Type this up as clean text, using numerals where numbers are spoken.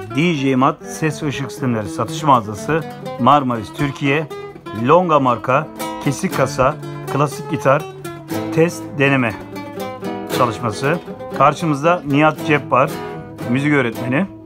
DJ Mat Ses ve Işık Sistemleri Satış Mağazası, Marmaris, Türkiye. Longa marka, kesik kasa, klasik gitar, test deneme çalışması. Karşımızda Nihat Cep var, müzik öğretmeni.